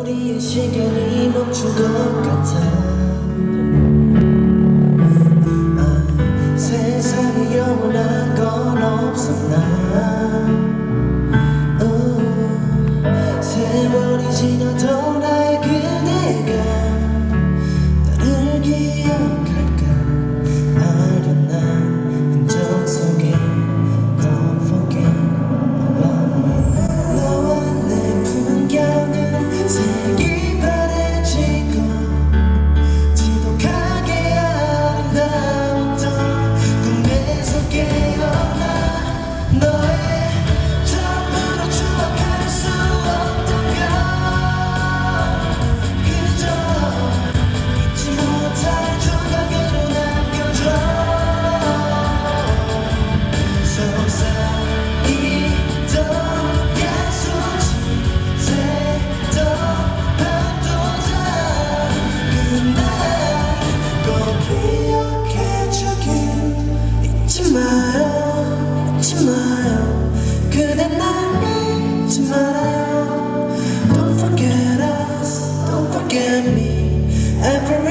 우리의 시간이 멈춘 것 같아. 세상에 영원한 건 없었나. 세월이 지나도 나의 그대가 나를 기억할까. 아련한 흔적 속에 Don't forget about me. 너와 내 풍경은 색이 바래지고 지독하게 아름다웠던 꿈에서 깨어나 너의 전부로 추억할 수 없다면 그저 잊지 못할 조각으로 남겨줘. 속삭이던 약속이 새던 밤도다. 그날 꼭 기억해주길. 잊지 마요, 잊지 마요. 그대 날 잊지 말아요. Don't forget us, don't forget me. Every